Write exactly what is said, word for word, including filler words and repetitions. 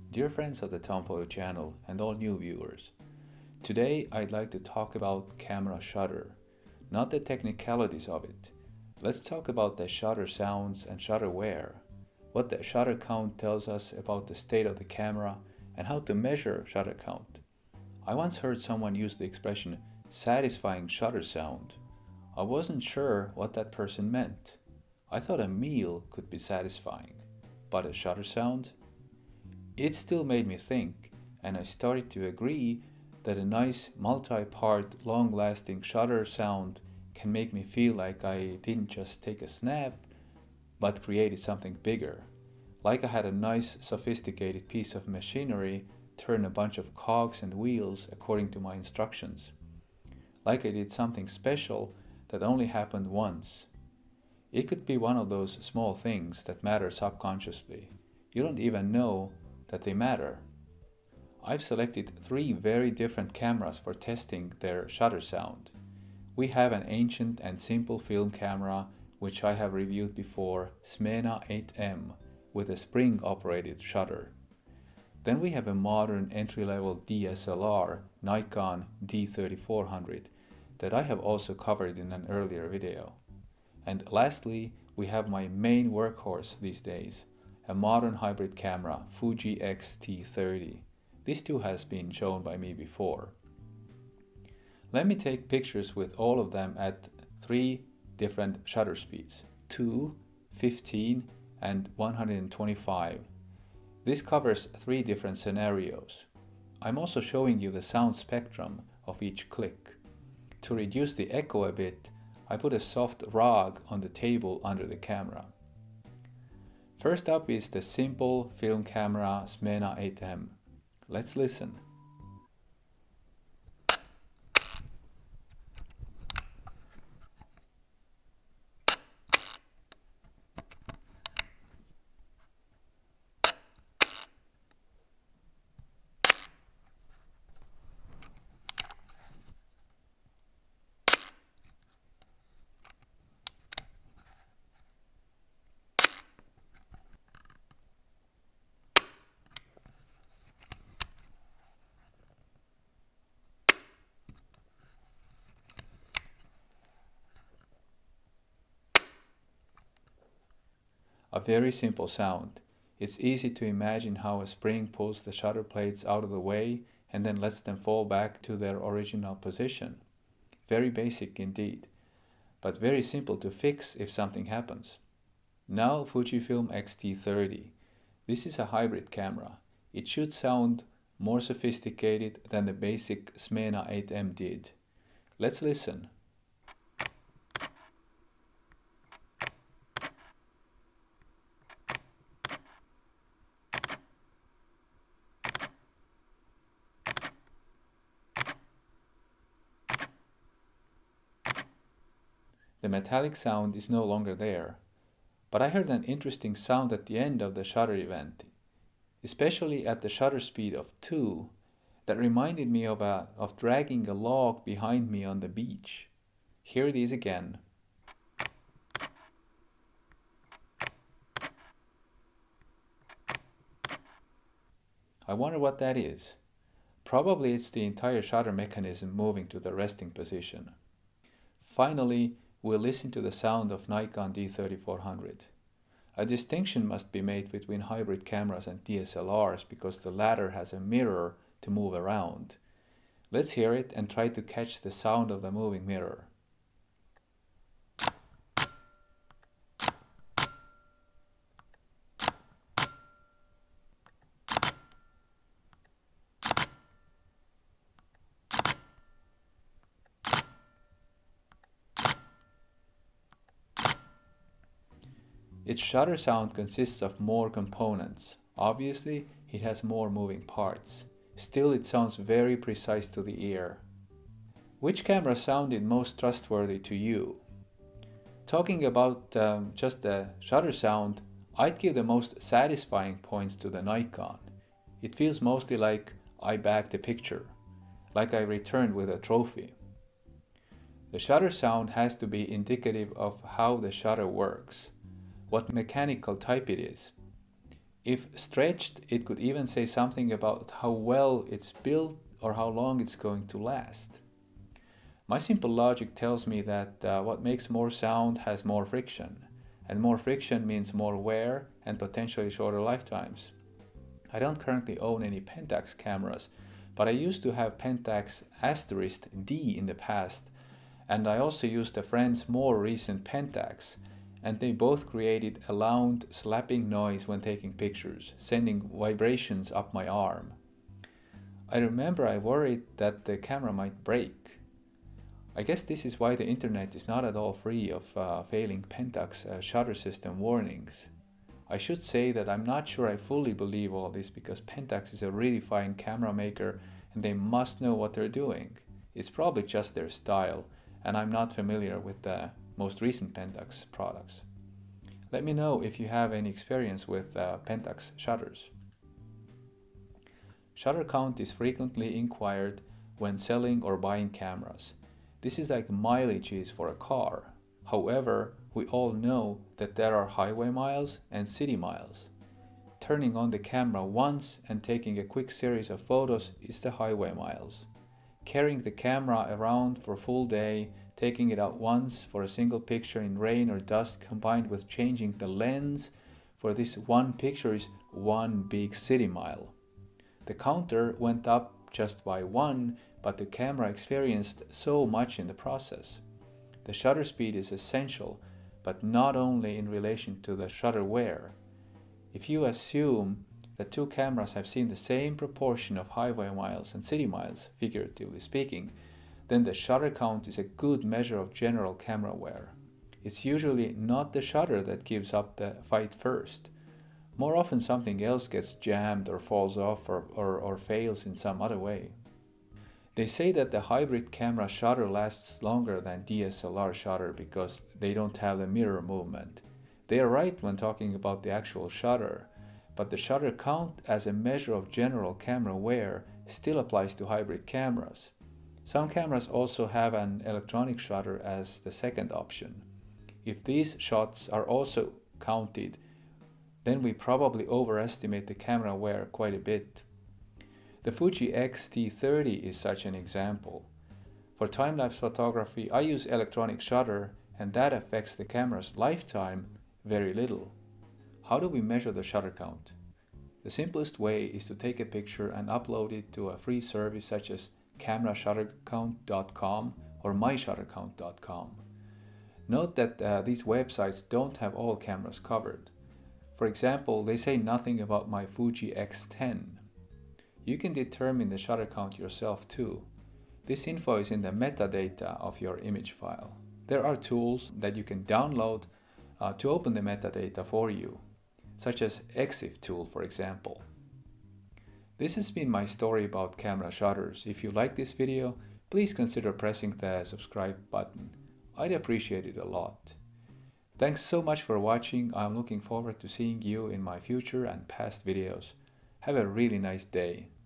Dear friends of the Tom Photo channel and all new viewers, today I'd like to talk about camera shutter, not the technicalities of it. Let's talk about the shutter sounds and shutter wear, what the shutter count tells us about the state of the camera, and how to measure shutter count. I once heard someone use the expression satisfying shutter sound. I wasn't sure what that person meant. I thought a meal could be satisfying, but a shutter sound? It still made me think, and I started to agree that a nice multi-part long-lasting shutter sound can make me feel like I didn't just take a snap, but created something bigger. Like I had a nice sophisticated piece of machinery turn a bunch of cogs and wheels according to my instructions. Like I did something special that only happened once. It could be one of those small things that matter subconsciously. You don't even know that they matter. I've selected three very different cameras for testing their shutter sound. We have an ancient and simple film camera, which I have reviewed before, Smena eight M, with a spring-operated shutter. Then we have a modern entry-level D S L R, Nikon D thirty-four hundred, that I have also covered in an earlier video. And lastly, we have my main workhorse these days, a modern hybrid camera, Fuji X T thirty. This too has been shown by me before. Let me take pictures with all of them at three different shutter speeds, two, fifteen, and one hundred twenty-five. This covers three different scenarios. I'm also showing you the sound spectrum of each click. To reduce the echo a bit, I put a soft rug on the table under the camera. First up is the simple film camera Smena eight M. Let's listen. A very simple sound. It's easy to imagine how a spring pulls the shutter plates out of the way and then lets them fall back to their original position. Very basic indeed, but very simple to fix if something happens. Now Fujifilm X T thirty. This is a hybrid camera. It should sound more sophisticated than the basic Smena eight M did. Let's listen. The metallic sound is no longer there, but I heard an interesting sound at the end of the shutter event, especially at the shutter speed of two, that reminded me of, a, of dragging a log behind me on the beach. Here it is again. I wonder what that is. Probably it's the entire shutter mechanism moving to the resting position. Finally, we'll listen to the sound of Nikon D thirty-four hundred. A distinction must be made between hybrid cameras and D S L Rs because the latter has a mirror to move around. Let's hear it and try to catch the sound of the moving mirror. Its shutter sound consists of more components. Obviously, it has more moving parts. Still, it sounds very precise to the ear. Which camera sounded most trustworthy to you? Talking about um, just the shutter sound, I'd give the most satisfying points to the Nikon. It feels mostly like I bagged a picture, like I returned with a trophy. The shutter sound has to be indicative of how the shutter works, what mechanical type it is. If stretched, it could even say something about how well it's built or how long it's going to last. My simple logic tells me that uh, what makes more sound has more friction, and more friction means more wear and potentially shorter lifetimes. I don't currently own any Pentax cameras, but I used to have Pentax asterisk D in the past, and I also used a friend's more recent Pentax, and they both created a loud slapping noise when taking pictures, sending vibrations up my arm. I remember I worried that the camera might break. I guess this is why the internet is not at all free of uh, failing Pentax uh, shutter system warnings. I should say that I'm not sure I fully believe all this because Pentax is a really fine camera maker and they must know what they're doing. It's probably just their style, and I'm not familiar with the most recent Pentax products. Let me know if you have any experience with uh, Pentax shutters. Shutter count is frequently inquired when selling or buying cameras. This is like mileages for a car. However, we all know that there are highway miles and city miles. Turning on the camera once and taking a quick series of photos is the highway miles. Carrying the camera around for a full day, taking it out once for a single picture in rain or dust combined with changing the lens for this one picture is one big city mile. The counter went up just by one, but the camera experienced so much in the process. The shutter speed is essential, but not only in relation to the shutter wear. If you assume that two cameras have seen the same proportion of highway miles and city miles, figuratively speaking, then the shutter count is a good measure of general camera wear. It's usually not the shutter that gives up the fight first. More often something else gets jammed or falls off or, or, or fails in some other way. They say that the hybrid camera shutter lasts longer than D S L R shutter because they don't have the mirror movement. They are right when talking about the actual shutter, but the shutter count as a measure of general camera wear still applies to hybrid cameras. Some cameras also have an electronic shutter as the second option. If these shots are also counted, then we probably overestimate the camera wear quite a bit. The Fuji X T thirty is such an example. For time-lapse photography, I use electronic shutter, and that affects the camera's lifetime very little. How do we measure the shutter count? The simplest way is to take a picture and upload it to a free service such as camera shutter count dot com or my shutter count dot com. Note that uh, these websites don't have all cameras covered. For example, they say nothing about my Fuji X ten. You can determine the shutter count yourself too. This info is in the metadata of your image file. There are tools that you can download uh, to open the metadata for you, such as EXIF tool, for example. This has been my story about camera shutters. If you like this video, please consider pressing the subscribe button. I'd appreciate it a lot. Thanks so much for watching. I'm looking forward to seeing you in my future and past videos. Have a really nice day.